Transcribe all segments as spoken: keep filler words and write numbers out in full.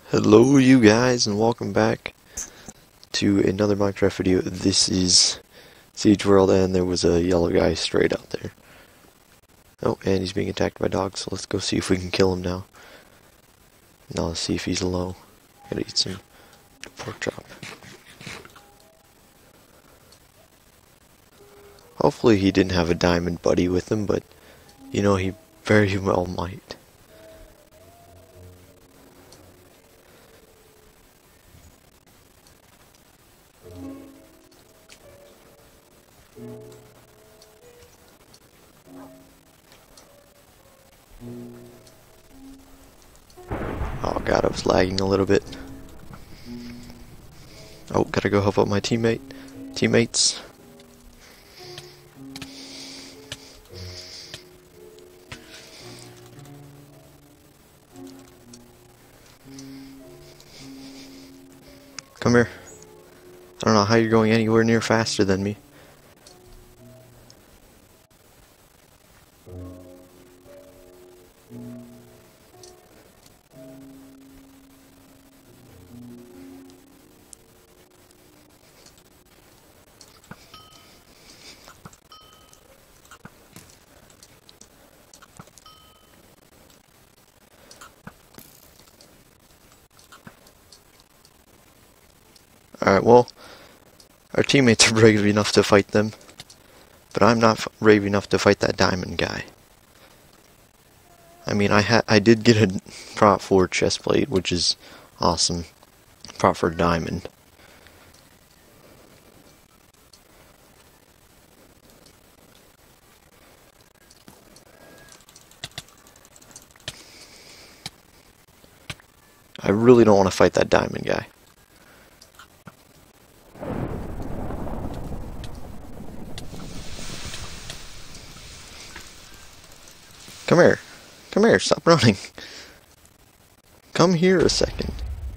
Hello you guys and welcome back to another Minecraft video. This is Siege World and there was a yellow guy straight out there. Oh, and he's being attacked by dogs, so let's go see if we can kill him now. Now let's see if he's low. Gotta eat some pork chop. Hopefully he didn't have a diamond buddy with him, but you know, he very well might. Oh god, I was lagging a little bit. Oh, gotta go help out my teammate, teammates. Come here. I don't know how you're going anywhere near faster than me. Alright, well, our teammates are brave enough to fight them, but I'm not brave enough to fight that diamond guy. I mean, I ha I did get a prop four chest plate, which is awesome. Prop for diamond. I really don't want to fight that diamond guy. Come here. Come here, stop running. Come here a second.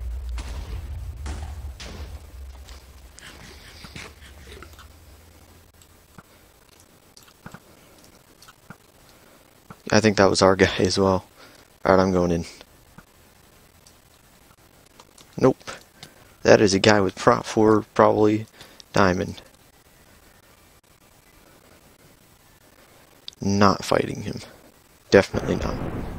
I think that was our guy as well. Alright, I'm going in. Nope. That is a guy with prop four, probably diamond. Not fighting him. Definitely not.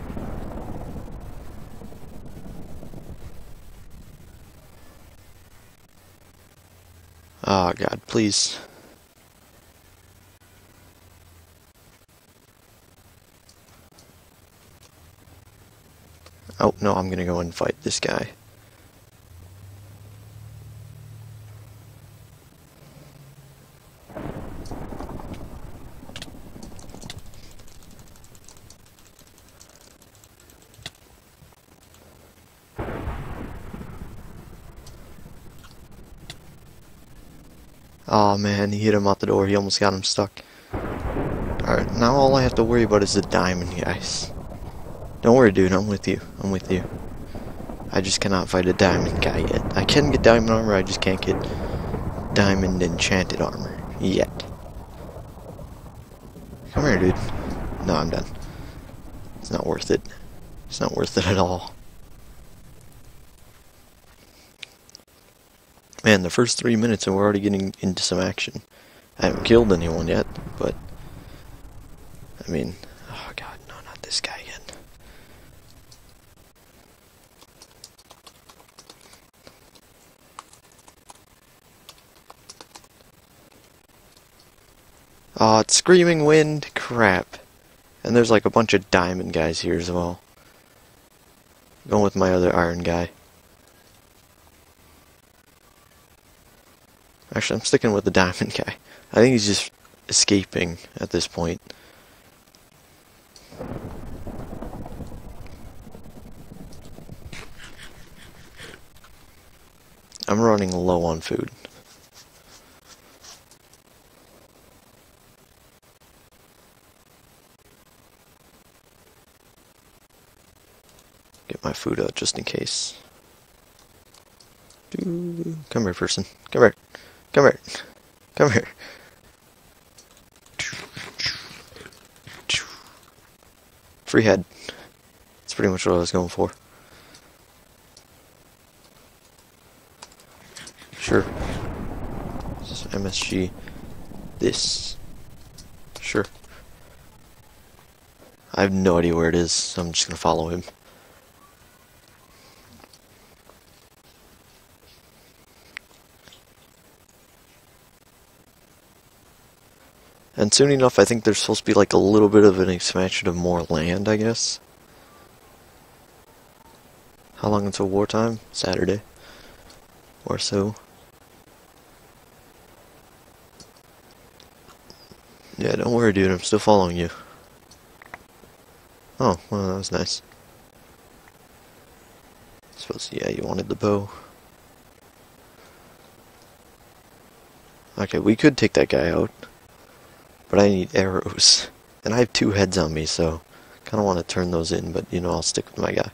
Oh god, please. Oh no, I'm gonna go and fight this guy. Oh man, he hit him out the door. He almost got him stuck. Alright, now all I have to worry about is the diamond guys. Don't worry, dude. I'm with you. I'm with you. I just cannot fight a diamond guy yet. I can get diamond armor, I just can't get diamond enchanted armor yet. Come here, dude. No, I'm done. It's not worth it. It's not worth it at all. Man, the first three minutes and we're already getting into some action. I haven't killed anyone yet, but I mean, oh god, no, not this guy again. Oh, it's screaming wind, crap. And there's like a bunch of diamond guys here as well. Going with my other iron guy. Actually, I'm sticking with the diamond guy. I think he's just escaping at this point. I'm running low on food. Get my food out just in case. Come here, person. Come here. Come here. Come here. Free head. That's pretty much what I was going for. Sure. This is M S G. This. Sure. I have no idea where it is, so I'm just gonna follow him. And soon enough, I think there's supposed to be like a little bit of an expansion of more land, I guess. How long until wartime? Saturday. Or so. Yeah, don't worry, dude. I'm still following you. Oh, well, that was nice. I suppose, yeah, you wanted the bow. Okay, we could take that guy out. But I need arrows. And I have two heads on me, so kind of want to turn those in, but, you know, I'll stick with my guy.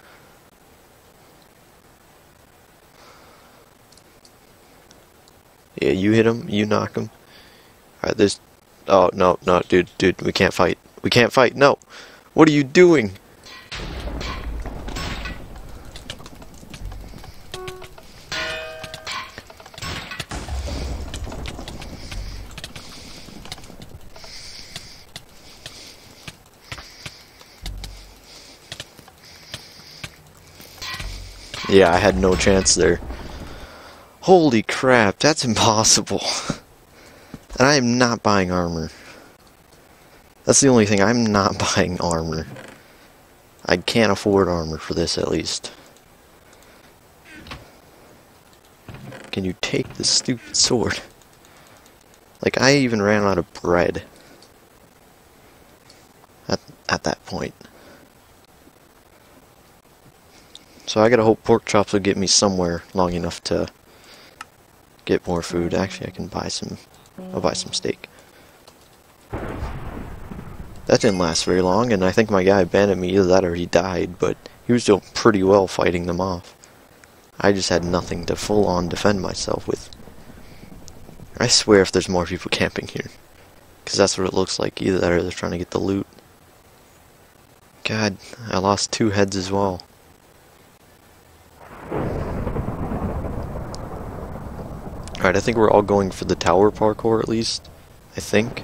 Yeah, you hit him, you knock him. Alright, there's... Oh, no, no, dude, dude, we can't fight. We can't fight, no! What are you doing? Yeah, I had no chance there. Holy crap, that's impossible. And I am not buying armor. That's the only thing, I'm not buying armor. I can't afford armor for this, at least. Can you take this stupid sword? Like, I even ran out of bread. At, at that point. So I gotta hope pork chops will get me somewhere long enough to get more food. Actually, I can buy some. I'll buy some steak. That didn't last very long, and I think my guy abandoned me. Either that or he died, but he was doing pretty well fighting them off. I just had nothing to full-on defend myself with. I swear if there's more people camping here. Because that's what it looks like. Either that or they're trying to get the loot. God, I lost two heads as well. Alright, I think we're all going for the tower parkour at least. I think.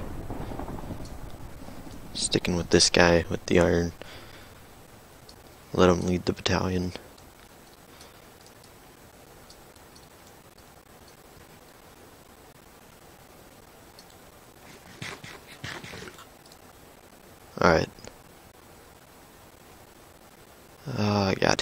Sticking with this guy with the iron. Let him lead the battalion. Alright. Oh, God.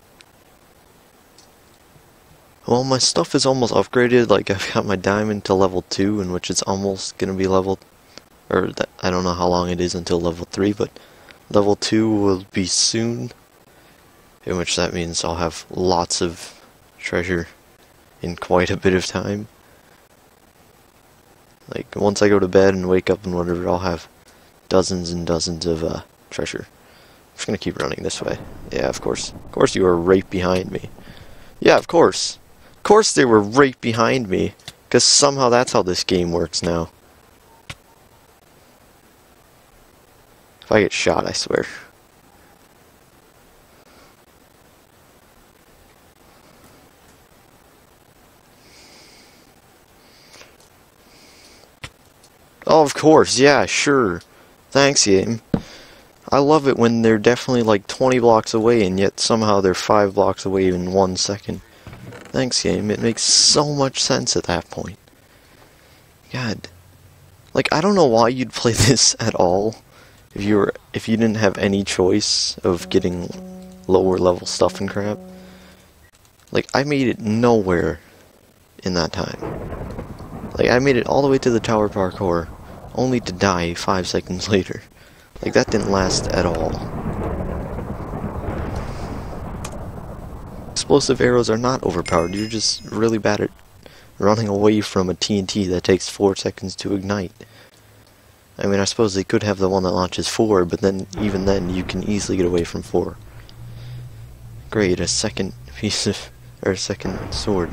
Well, my stuff is almost upgraded. Like, I've got my diamond to level two, in which it's almost gonna be level... Or, that, I don't know how long it is until level three, but level two will be soon. In which that means I'll have lots of treasure in quite a bit of time. Like, once I go to bed and wake up and whatever, I'll have dozens and dozens of uh, treasure. I'm just gonna keep running this way. Yeah, of course. Of course you are right behind me. Yeah, of course. Of course they were right behind me. Because somehow that's how this game works now. If I get shot, I swear. Oh, of course. Yeah, sure. Thanks, game. I love it when they're definitely like twenty blocks away and yet somehow they're five blocks away in one second. Thanks, game. It makes so much sense at that point. God. Like, I don't know why you'd play this at all if you were if you didn't have any choice of getting lower level stuff and crap. Like, I made it nowhere in that time. Like, I made it all the way to the tower parkour, only to die five seconds later. Like, that didn't last at all. Explosive arrows are not overpowered, you're just really bad at running away from a T N T that takes four seconds to ignite. I mean, I suppose they could have the one that launches four, but then, even then, you can easily get away from four. Great, a second piece of, or a second sword.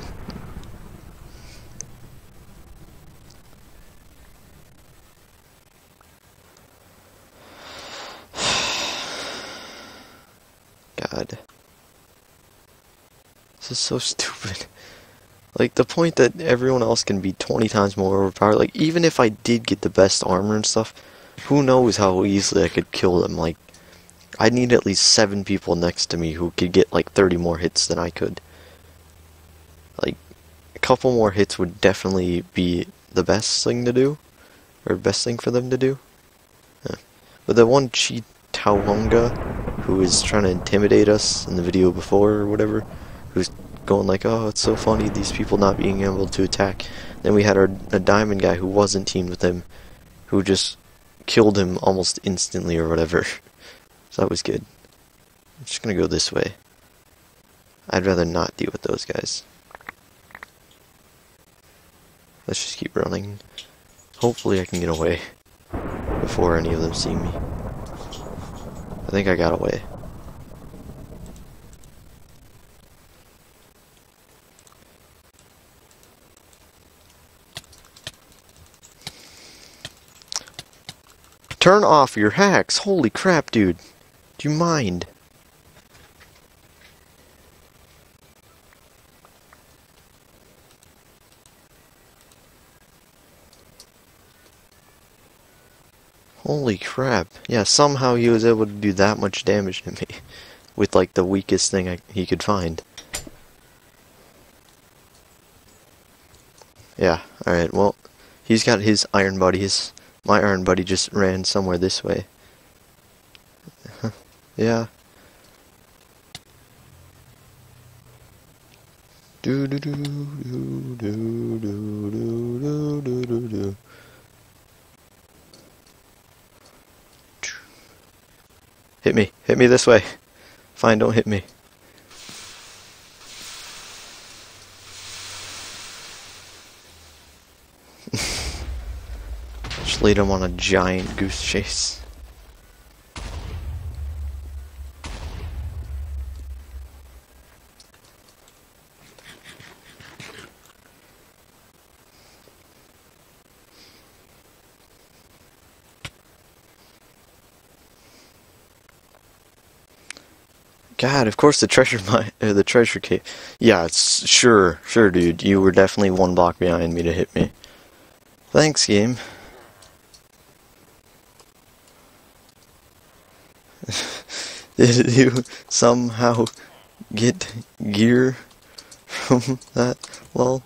God. This is so stupid. Like, the point that everyone else can be twenty times more overpowered, like, even if I did get the best armor and stuff, who knows how easily I could kill them. Like, I need at least seven people next to me who could get, like, thirty more hits than I could. Like, a couple more hits would definitely be the best thing to do, or best thing for them to do. Yeah. But the one Chiiken who was trying to intimidate us in the video before, or whatever, who's going like, oh, it's so funny, these people not being able to attack. Then we had our a diamond guy who wasn't teamed with him, who just killed him almost instantly or whatever. So that was good. I'm just gonna go this way. I'd rather not deal with those guys. Let's just keep running. Hopefully I can get away before any of them see me. I think I got away. Turn off your hacks! Holy crap, dude! Do you mind? Holy crap. Yeah, somehow he was able to do that much damage to me. With, like, the weakest thing I, he could find. Yeah, alright, well, he's got his iron buddies. My iron buddy just ran somewhere this way. Yeah. Do do do do do do do do do do. Hit me, hit me this way. Fine, don't hit me. Just lead him on a giant goose chase. God, of course the treasure mine, uh, the treasure cave. Yeah, it's sure, sure, dude. You were definitely one block behind me to hit me. Thanks, game. Did you somehow get gear from that? Lol.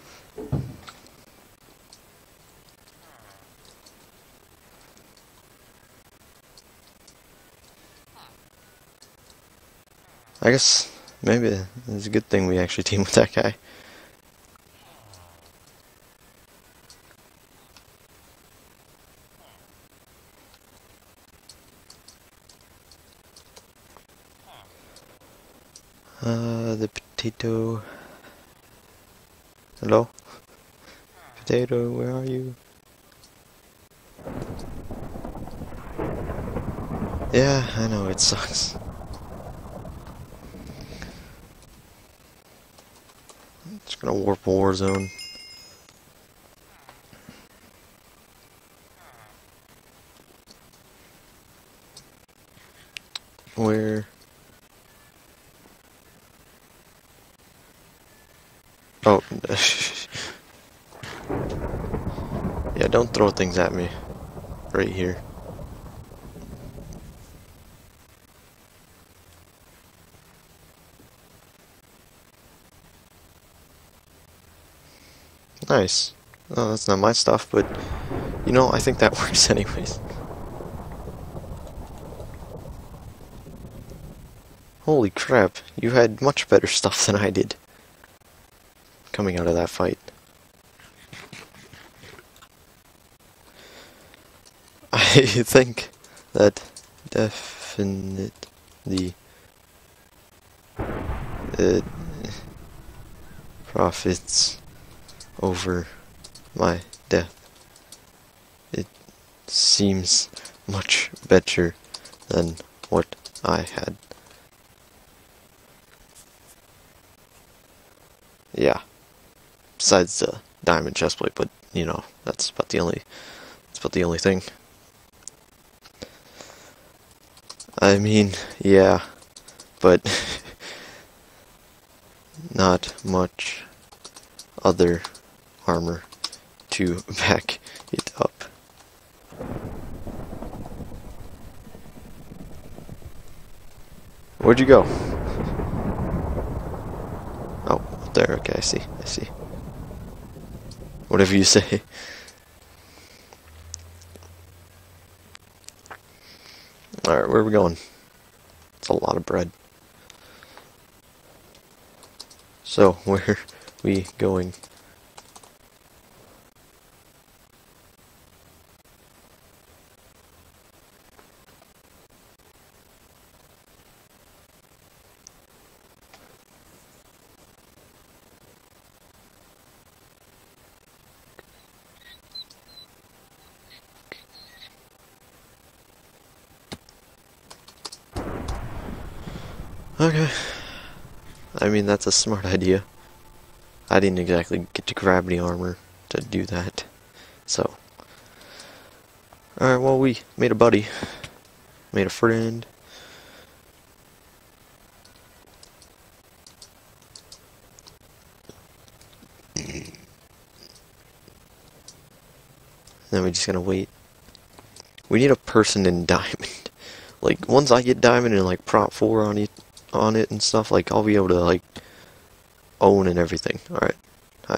I guess maybe it's a good thing we actually teamed with that guy. Uh, the potato. Hello? Potato, where are you? Yeah, I know, it sucks. Just gonna warp war zone. Where? Oh. Yeah, don't throw things at me. Right here. Nice. Oh, that's not my stuff, but, you know, I think that works anyways. Holy crap, you had much better stuff than I did. Coming out of that fight. I think that definitely uh, profits over my death. It seems much better than what I had. Yeah. Besides the diamond chestplate, but you know, that's about the only that's about the only thing. I mean, yeah, but not much other armor to back it up. Where'd you go? Oh, up there. Okay, I see. I see. Whatever you say. Alright, where are we going? It's a lot of bread. So, where are we going? Okay. I mean, that's a smart idea. I didn't exactly get to gravity armor to do that. So. Alright, well, we made a buddy. Made a friend. Then we just gotta wait. We need a person in diamond. Like, once I get diamond and like prop four on it, on it and stuff, like I'll be able to like own and everything. Alright. Hi.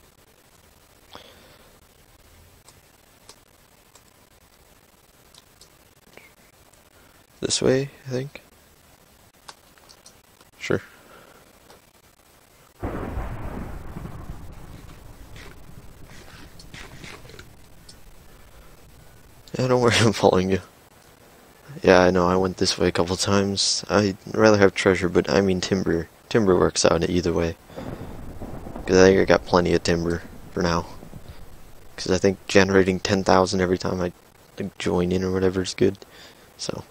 This way, I think. Sure. Yeah, don't worry, I'm following you. Yeah, I know, I went this way a couple times. I'd rather have treasure, but I mean timber. Timber works out either way. Because I think I got plenty of timber for now. Because I think generating ten thousand every time I like, join in or whatever is good. So.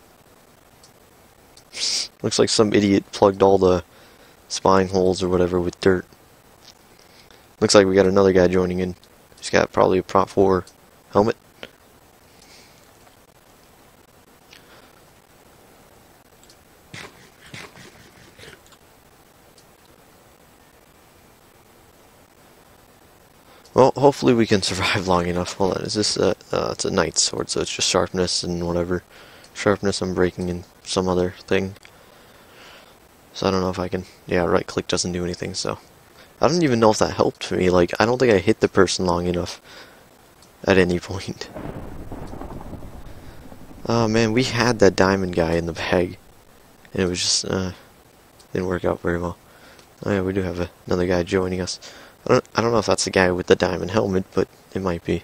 Looks like some idiot plugged all the spine holes or whatever with dirt. Looks like we got another guy joining in. He's got probably a prop four helmet. Well, hopefully we can survive long enough. Hold on, is this a, uh, it's a knight's sword, so it's just sharpness and whatever. Sharpness, I'm breaking in some other thing. So I don't know if I can, yeah, right click doesn't do anything, so. I don't even know if that helped me, like, I don't think I hit the person long enough. At any point. Oh man, we had that diamond guy in the bag. And it was just, uh, didn't work out very well. Oh yeah, we do have a, another guy joining us. I don't, I don't know if that's the guy with the diamond helmet, but it might be.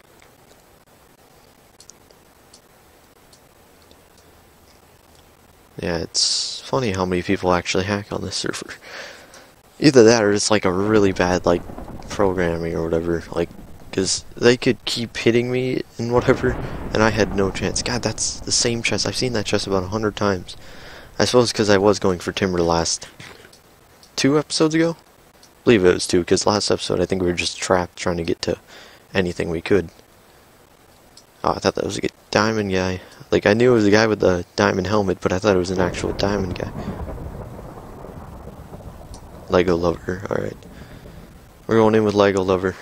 Yeah, it's funny how many people actually hack on this server. Either that or it's like a really bad, like, programming or whatever. Like, because they could keep hitting me and whatever, and I had no chance. God, that's the same chest. I've seen that chest about a hundred times. I suppose because I was going for timber last two episodes ago? I believe it was two, because last episode I think we were just trapped trying to get to anything we could. Oh, I thought that was a diamond guy. Like, I knew it was a guy with the diamond helmet, but I thought it was an actual diamond guy. Lego lover, alright. We're going in with Lego lover.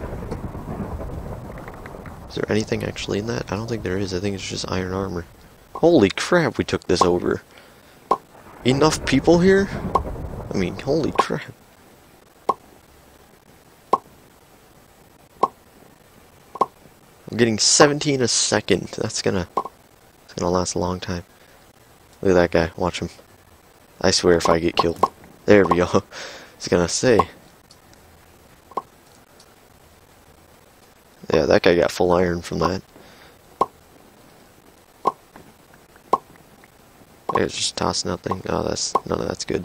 Is there anything actually in that? I don't think there is. I think it's just iron armor. Holy crap, we took this over. Enough people here? I mean, holy crap. I'm getting seventeen a second. That's gonna, it's gonna last a long time. Look at that guy. Watch him. I swear if I get killed. There we go. I was gonna say. Yeah, that guy got full iron from that. I was just tossing out thing. Oh, that's none of that's good.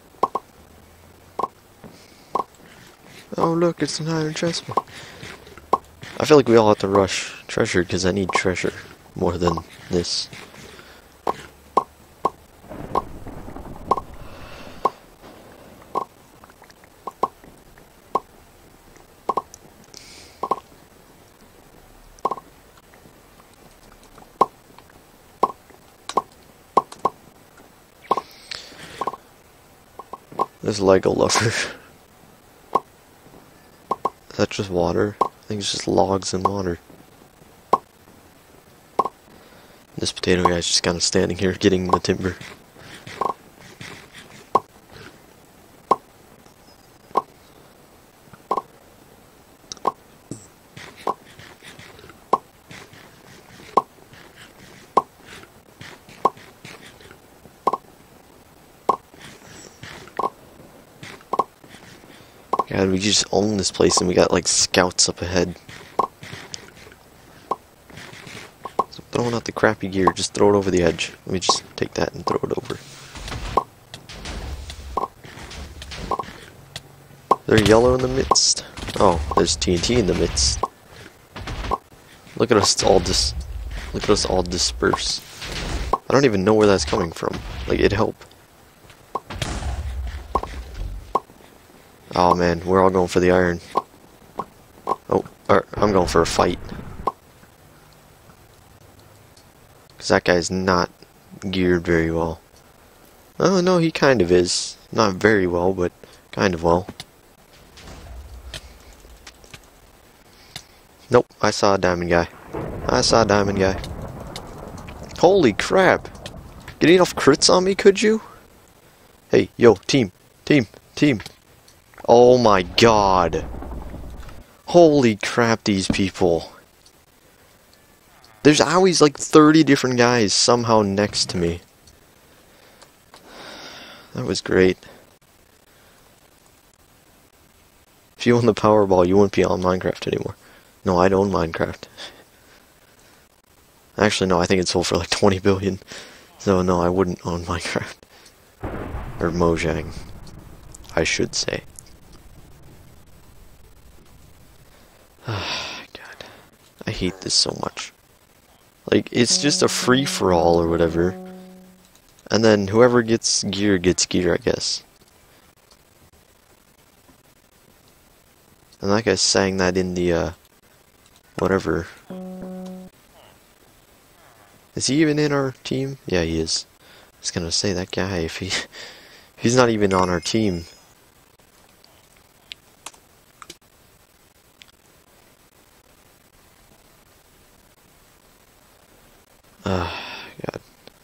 Oh look, it's an iron chest. I feel like we all have to rush treasure because I need treasure more than this. This Lego lover. Is that just water? I think it's just logs and water. This potato guy's just kind of standing here getting the timber. God, we just own this place and we got like scouts up ahead. So throwing out the crappy gear, just throw it over the edge. Let me just take that and throw it over. They're yellow in the midst. Oh, there's T N T in the midst. Look at us all dis- Look at us all disperse. I don't even know where that's coming from. Like, it'd help. Oh man, we're all going for the iron. Oh, or, I'm going for a fight. Because that guy's not geared very well. Oh no, he kind of is. Not very well, but kind of well. Nope, I saw a diamond guy. I saw a diamond guy. Holy crap! Get enough crits on me, could you? Hey, yo, team, team, team. Oh my god. Holy crap, these people. There's always like thirty different guys somehow next to me. That was great. If you own the Powerball, you wouldn't be on Minecraft anymore. No, I don't own Minecraft. Actually, no, I think it sold for like twenty billion. So no, I wouldn't own Minecraft. Or Mojang, I should say. God, I hate this so much. Like, it's just a free-for-all or whatever. And then whoever gets gear gets gear, I guess. And like I sang that in the, uh, whatever. Is he even in our team? Yeah, he is. I was gonna say, that guy, if he, if he's not even on our team. Uh, God.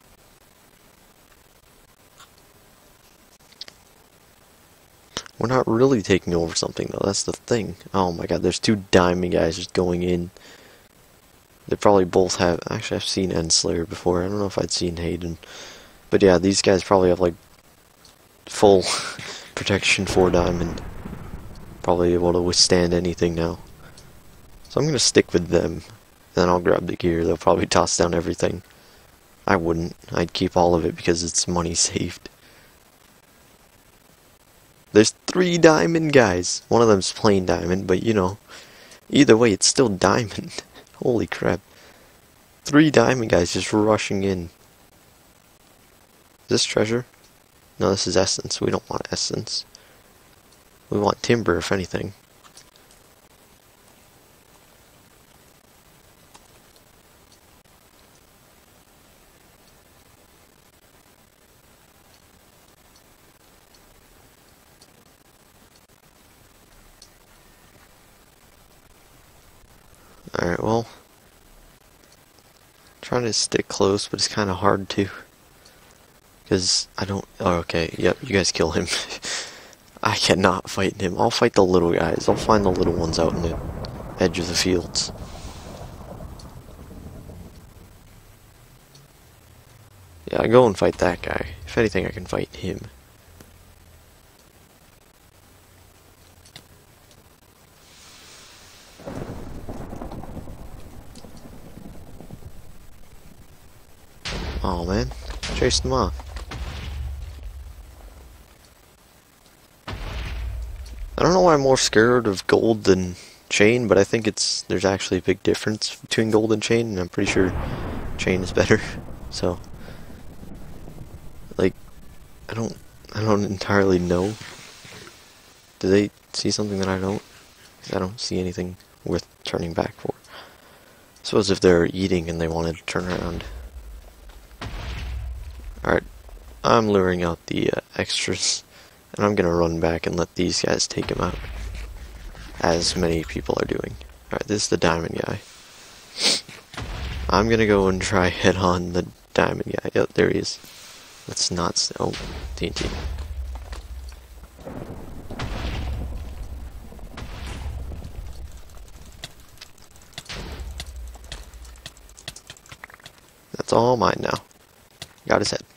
We're not really taking over something, though. That's the thing. Oh my god, there's two diamond guys just going in. They probably both have... Actually, I've seen Endslayer before. I don't know if I'd seen Hayden. But yeah, these guys probably have, like, full protection for diamond. Probably able to withstand anything now. So I'm gonna stick with them. Then I'll grab the gear. They'll probably toss down everything. I wouldn't. I'd keep all of it because it's money saved. There's three diamond guys. One of them's plain diamond, but you know, either way, it's still diamond. Holy crap. Three diamond guys just rushing in. Is this treasure? No, this is essence. We don't want essence. We want timber, if anything. Alright, well, trying to stick close, but it's kind of hard to, because I don't, oh, okay, yep, you guys kill him. I cannot fight him. I'll fight the little guys. I'll find the little ones out in the edge of the fields. Yeah, I go and fight that guy. If anything, I can fight him. Oh man, chased them off. I don't know why I'm more scared of gold than chain, but I think it's there's actually a big difference between gold and chain, and I'm pretty sure chain is better. So, like, I don't, I don't entirely know. Do they see something that I don't? 'Cause I don't see anything worth turning back for. I suppose if they're eating and they wanted to turn around. Alright, I'm luring out the uh, extras, and I'm gonna run back and let these guys take him out. as many people are doing. Alright, this is the diamond guy. I'm gonna go and try hit on the diamond guy. Yep, there he is. Let's not... Oh, T N T. That's all mine now. Got his head.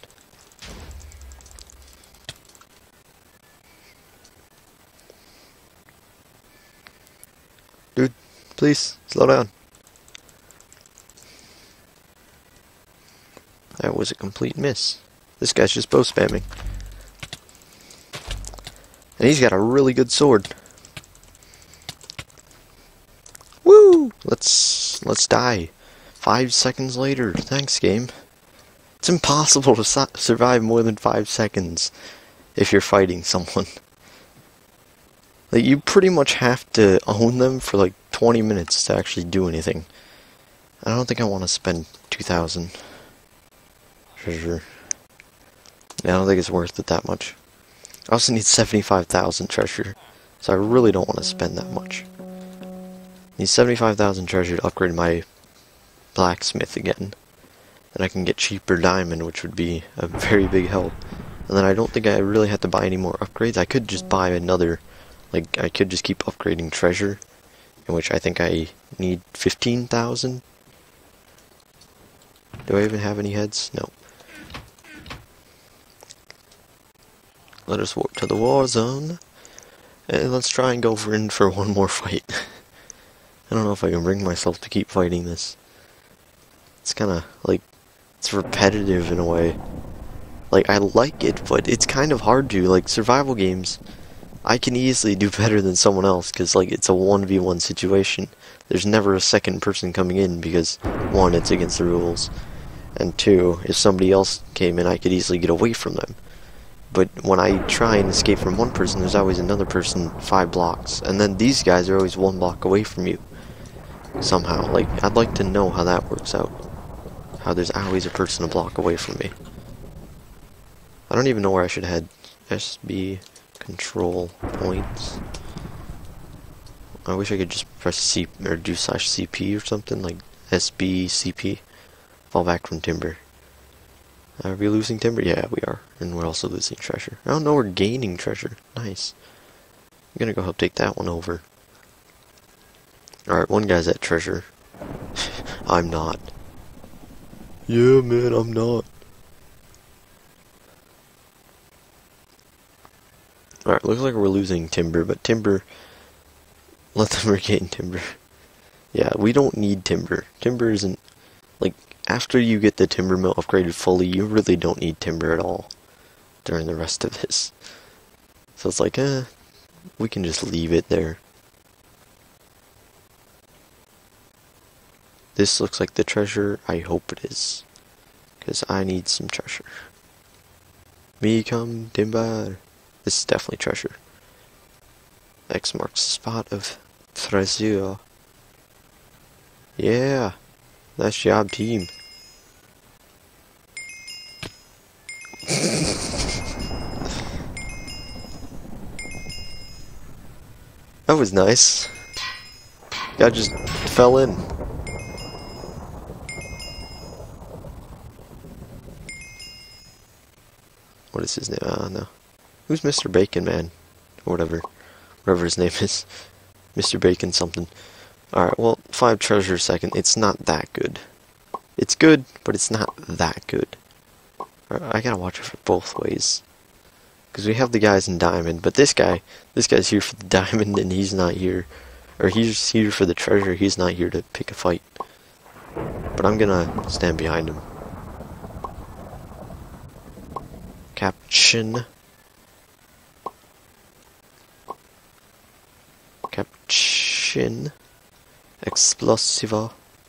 Dude, please, slow down. That was a complete miss. This guy's just bow spamming. And he's got a really good sword. Woo! Let's let's die. Five seconds later. Thanks, game. It's impossible to su survive more than five seconds if you're fighting someone. Like, you pretty much have to own them for like twenty minutes to actually do anything. I don't think I want to spend two thousand treasure. Yeah, I don't think it's worth it that much. I also need seventy-five thousand treasure, so I really don't want to spend that much. I need seventy-five thousand treasure to upgrade my blacksmith again. Then I can get cheaper diamond, which would be a very big help. And then I don't think I really have to buy any more upgrades. I could just buy another, like, I could just keep upgrading treasure, in which I think I need fifteen thousand. Do I even have any heads? No. Let us walk to the war zone, and let's try and go for in for one more fight. I don't know if I can bring myself to keep fighting this. It's kind of, like, it's repetitive in a way. Like, I like it, but it's kind of hard to. Like, survival games, I can easily do better than someone else, because, like, it's a one v one situation. There's never a second person coming in, because, one, it's against the rules, and two, if somebody else came in, I could easily get away from them. But when I try and escape from one person, there's always another person five blocks. And then these guys are always one block away from you. Somehow. Like, I'd like to know how that works out. How there's always a person a block away from me. I don't even know where I should head. S B control points. I wish I could just press C or do slash C P or something. Like S B C P. Fall back from timber. Are we losing timber? Yeah, we are. And we're also losing treasure. Oh no, we're gaining treasure. Nice. I'm gonna go help take that one over. Alright, one guy's at treasure. I'm not. Yeah, man, I'm not. Alright, looks like we're losing timber, but timber... Let them regain timber. Yeah, we don't need timber. Timber isn't... Like, after you get the timber mill upgraded fully, you really don't need timber at all during the rest of this. So it's like, eh, we can just leave it there. This looks like the treasure. I hope it is, because I need some treasure. Me come timber. This is definitely treasure. X marks the spot of treasure. Yeah. Nice job, team. That was nice. Guy just fell in. What is his name? Uh, no. Who's Mister Bacon Man? Or whatever. Whatever his name is. Mister Bacon something. Alright, well, five treasure a second. It's not that good. It's good, but it's not that good. Right, I gotta watch it for both ways. Because we have the guys in diamond, but this guy, this guy's here for the diamond and he's not here. Or he's here for the treasure, he's not here to pick a fight. But I'm gonna stand behind him. Caption. Caption. Explosiva.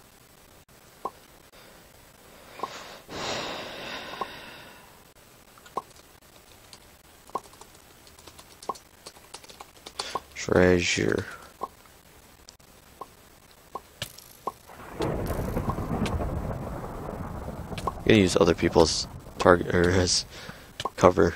Treasure. I'm gonna use other people's target or as cover.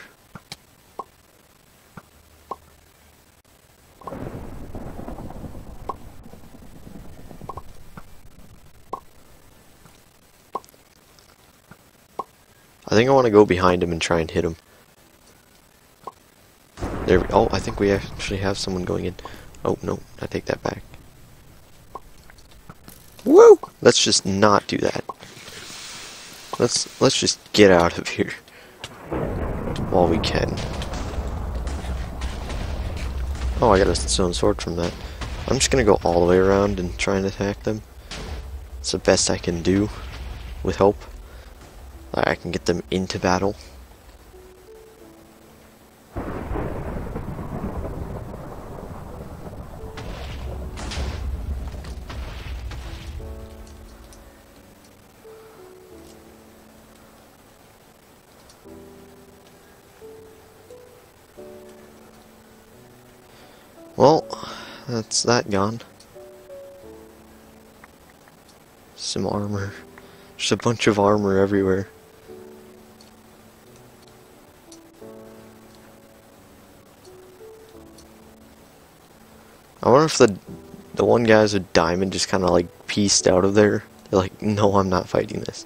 think I want to go behind him and try and hit him. There we, oh, I think we actually have someone going in. Oh, no, I take that back. Woo! Let's just not do that. Let's, let's just get out of here. While we can. Oh, I got a stone sword from that. I'm just gonna go all the way around and try and attack them. It's the best I can do, with hope. I can get them into battle. Well, that's that gone. Some armor. Just a bunch of armor everywhere. I wonder if the the one guys with diamond just kind of like pieced out of there. They're like, no, I'm not fighting this.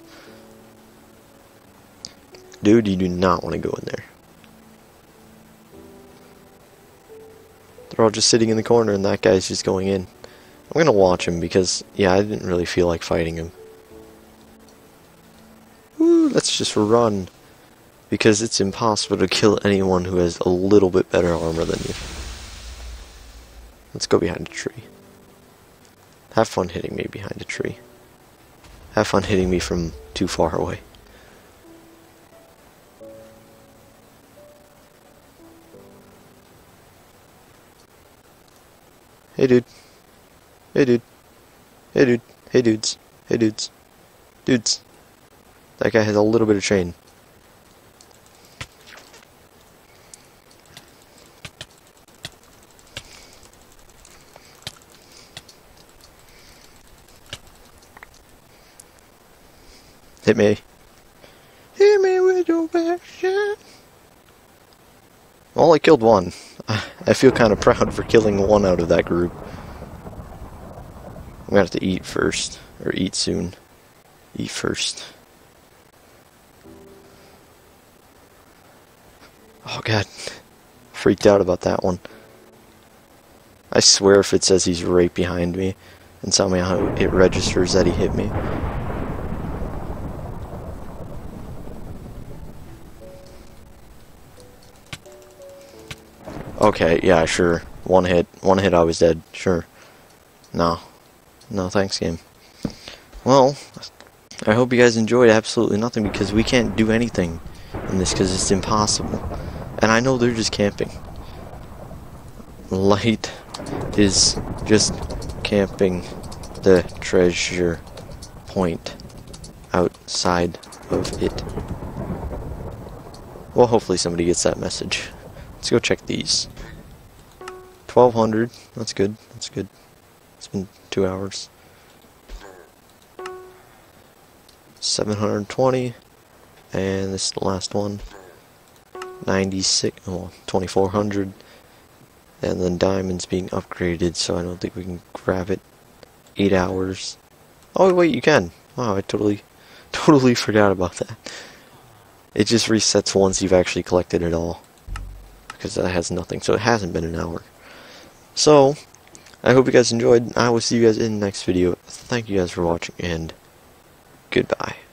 Dude, you do not want to go in there. They're all just sitting in the corner and that guy's just going in. I'm gonna watch him because, yeah, I didn't really feel like fighting him. Woo, let's just run. Because it's impossible to kill anyone who has a little bit better armor than you. Let's go behind a tree. Have fun hitting me behind a tree. Have fun hitting me from too far away. Hey dude. Hey dude. Hey dude. Hey dudes. Hey dudes. Dudes. That guy has a little bit of chain. Hit me. Hit me with your passion. Well, I killed one. I feel kind of proud for killing one out of that group. I'm gonna have to eat first. Or eat soon. Eat first. Oh god. Freaked out about that one. I swear if it says he's right behind me, and somehow it registers that he hit me. Okay, yeah, sure. One hit. One hit, I was dead. Sure. No. No, thanks, game. Well, I hope you guys enjoyed absolutely nothing, because we can't do anything in this, because it's impossible. And I know they're just camping. Light is just camping the treasure point outside of it. Well, hopefully somebody gets that message. Let's go check these. twelve hundred. That's good. That's good. It's been two hours. seven hundred twenty. And this is the last one. ninety-six. Oh, twenty-four hundred. And then diamonds being upgraded, so I don't think we can grab it. eight hours. Oh, wait, you can. Wow, I totally, totally forgot about that. It just resets once you've actually collected it all. Because that has nothing, so it hasn't been an hour. So, I hope you guys enjoyed. I will see you guys in the next video. Thank you guys for watching, and goodbye.